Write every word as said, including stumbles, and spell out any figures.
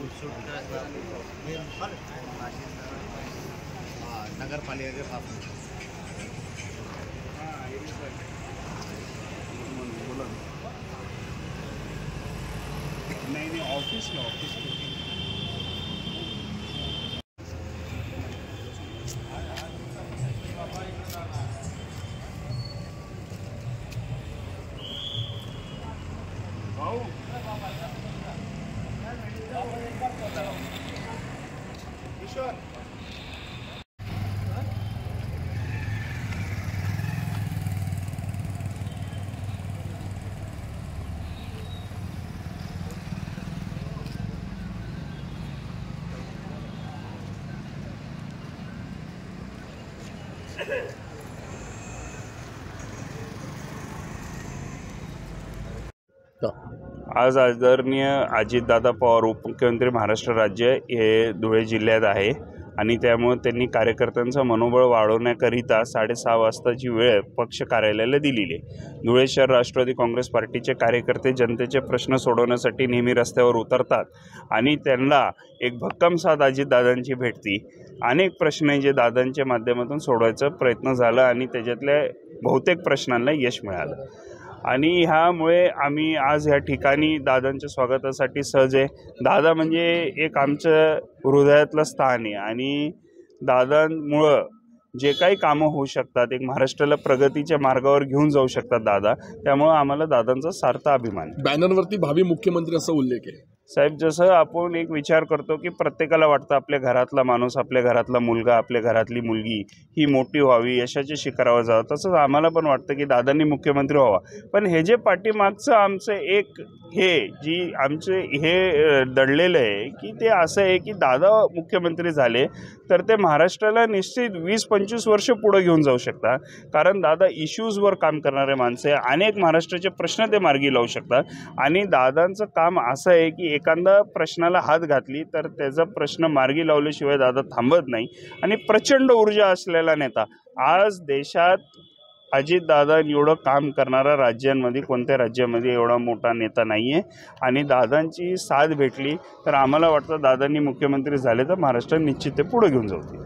नगर पालिका के पास नहीं नहीं ऑफिस में ऑफिस में किशोर आज आदरणीय अजितदादा पवार उपमुख्यमंत्री महाराष्ट्र राज्य हे धुळे जिल्ह्यात आहे आणि त्यामुळे त्यांनी कार्यकर्त्यांचं मनोबळ वाढवण्याकरिता साडेसहा वाजताची वेळ पक्ष कार्यालयाला दिलेली आहे। धुळे शहर राष्ट्रवादी काँग्रेस पार्टीचे कार्यकर्ते जनतेचे प्रश्न सोडवण्यासाठी नेहमी रस्त्यावर उतरतात आणि त्यांना एक भक्कम साथ अजितदादांची भेटती। अनेक प्रश्न जे दादांच्या माध्यमातून सोडवायचा प्रयत्न झाला आणि त्याच्यातल्या बहुतेक प्रश्नांना यश मिळालं आणि ह्यामुळे आम्ही आज या ठिकाणी दादांच्या स्वागतासाठी सहज आहे। दादा म्हणजे एक आमचं हृदयातलं स्थान आहे आणि दादांमुळं जे काही कामं होऊ शकतात, एक महाराष्ट्राला प्रगतीच्या मार्गावर घेऊन जाऊ शकतात दादा, त्यामुळे आम्हाला दादांचा सार्थ अभिमान। बॅनरवरती भावी मुख्यमंत्री असा उल्लेख आहे साहेब। जसं आपण एक विचार करतो की प्रत्येकाला वाटतं आपल्या घरातला माणूस, आपल्या घरातला मुलगा, आपल्या घरातली मुलगी ही मोठी व्हावी, यशाच्या शिखरावर जावं, तसंच आम्हाला पण वाटतं की दादांनी मुख्यमंत्री व्हावा। पण हे जे पाठीमागचं आमचं एक हे जी आमचे हे दडलेलं आहे की ते असं आहे की दादा मुख्यमंत्री झाले तर ते महाराष्ट्राला निश्चित वीस पंचवीस वर्ष पुढे घेऊन जाऊ शकतात, कारण दादा इश्यूजवर काम करणारे माणसे, अनेक महाराष्ट्राचे प्रश्न ते मार्गी लावू शकतात आणि दादांचं काम असं आहे की एखादा प्रश्नाला हात घातली तर त्याचा प्रश्न मार्गी लावल्याशिवाय दादा थांबत नाही आणि प्रचंड ऊर्जा असलेला नेता। आज देशात अजितदादा एवढं काम करणारा राज्यांमध्ये कोणत्या राज्यामध्ये एवढा मोठा नेता नाही आहे आणि दादांची साथ भेटली तर आम्हाला वाटतं दादांनी मुख्यमंत्री झाले तर महाराष्ट्र निश्चित ते पुढे घेऊन जाऊ।